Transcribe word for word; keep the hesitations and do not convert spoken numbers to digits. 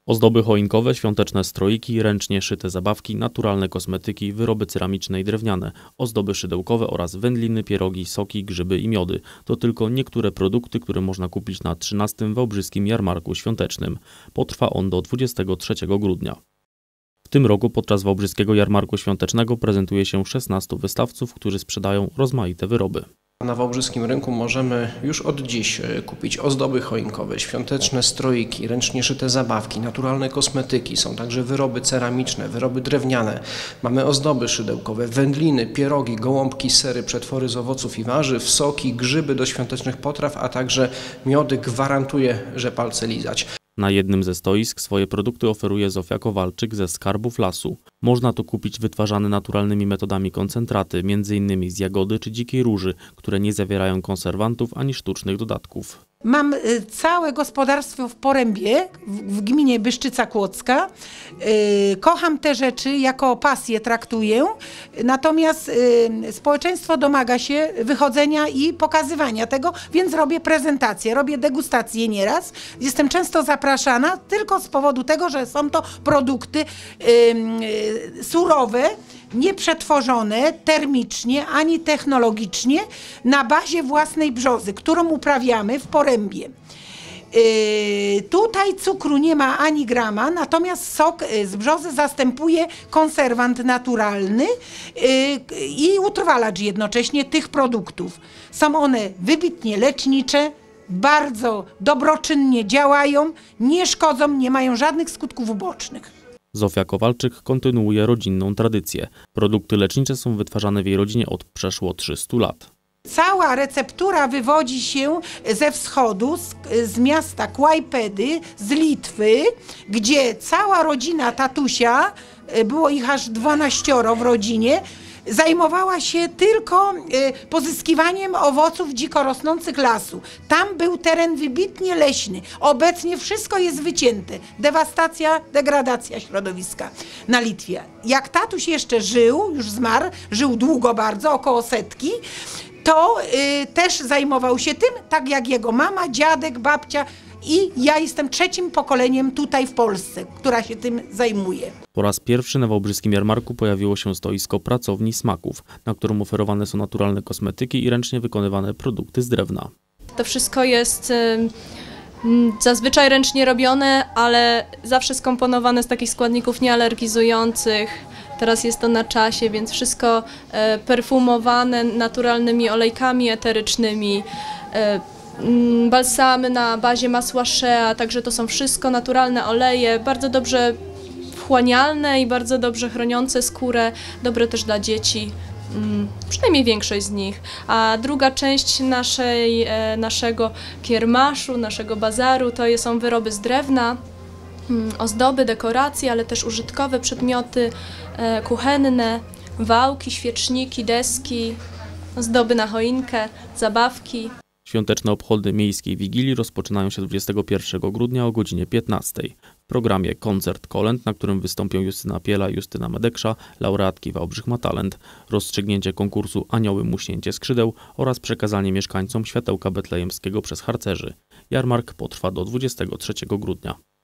Ozdoby choinkowe, świąteczne stroiki, ręcznie szyte zabawki, naturalne kosmetyki, wyroby ceramiczne i drewniane, ozdoby szydełkowe oraz wędliny, pierogi, soki, grzyby i miody. To tylko niektóre produkty, które można kupić na trzynastym Wałbrzyskim Jarmarku Świątecznym. Potrwa on do dwudziestego trzeciego grudnia. W tym roku podczas Wałbrzyskiego Jarmarku Świątecznego prezentuje się szesnastu wystawców, którzy sprzedają rozmaite wyroby. Na wałbrzyskim rynku możemy już od dziś kupić ozdoby choinkowe, świąteczne stroiki, ręcznie szyte zabawki, naturalne kosmetyki, są także wyroby ceramiczne, wyroby drewniane. Mamy ozdoby szydełkowe, wędliny, pierogi, gołąbki, sery, przetwory z owoców i warzyw, soki, grzyby do świątecznych potraw, a także miody. Gwarantuję, że palce lizać. Na jednym ze stoisk swoje produkty oferuje Zofia Kowalczyk ze Skarbów Lasu. Można tu kupić wytwarzane naturalnymi metodami koncentraty, między innymi z jagody czy dzikiej róży, które nie zawierają konserwantów ani sztucznych dodatków. Mam całe gospodarstwo w Porębie, w gminie Byszczyca Kłodzka. Kocham te rzeczy, jako pasję traktuję, natomiast społeczeństwo domaga się wychodzenia i pokazywania tego, więc robię prezentacje, robię degustacje nieraz. Jestem często zapraszana tylko z powodu tego, że są to produkty surowe, nieprzetworzone termicznie ani technologicznie, na bazie własnej brzozy, którą uprawiamy w Porębie. Yy, tutaj cukru nie ma ani grama, natomiast sok z brzozy zastępuje konserwant naturalny yy, i utrwalacz jednocześnie tych produktów. Są one wybitnie lecznicze, bardzo dobroczynnie działają, nie szkodzą, nie mają żadnych skutków ubocznych. Zofia Kowalczyk kontynuuje rodzinną tradycję. Produkty lecznicze są wytwarzane w jej rodzinie od przeszło trzystu lat. Cała receptura wywodzi się ze wschodu, z, z miasta Kłajpedy, z Litwy, gdzie cała rodzina tatusia, było ich aż dwanaścioro w rodzinie, zajmowała się tylko pozyskiwaniem owoców dziko rosnących lasu. Tam był teren wybitnie leśny. Obecnie wszystko jest wycięte. Dewastacja, degradacja środowiska na Litwie. Jak tatuś jeszcze żył, już zmarł, żył długo bardzo, około setki, to y, też zajmował się tym, tak jak jego mama, dziadek, babcia, i ja jestem trzecim pokoleniem tutaj w Polsce, która się tym zajmuje. Po raz pierwszy na Wałbrzyskim Jarmarku pojawiło się stoisko pracowni smaków, na którym oferowane są naturalne kosmetyki i ręcznie wykonywane produkty z drewna. To wszystko jest y, zazwyczaj ręcznie robione, ale zawsze skomponowane z takich składników niealergizujących. Teraz jest to na czasie, więc wszystko y, perfumowane naturalnymi olejkami eterycznymi, y, balsamy na bazie masła shea, także to są wszystko naturalne oleje, bardzo dobrze wchłanialne i bardzo dobrze chroniące skórę, dobre też dla dzieci, przynajmniej większość z nich. A druga część naszej, naszego kiermaszu, naszego bazaru to są wyroby z drewna, ozdoby, dekoracje, ale też użytkowe przedmioty kuchenne, wałki, świeczniki, deski, ozdoby na choinkę, zabawki. Świąteczne obchody miejskiej Wigilii rozpoczynają się dwudziestego pierwszego grudnia o godzinie piętnastej. W programie koncert kolęd, na którym wystąpią Justyna Piela i Justyna Medeksza, laureatki Wałbrzych ma talent, rozstrzygnięcie konkursu Anioły muśnięcie skrzydeł oraz przekazanie mieszkańcom światełka betlejemskiego przez harcerzy. Jarmark potrwa do dwudziestego trzeciego grudnia.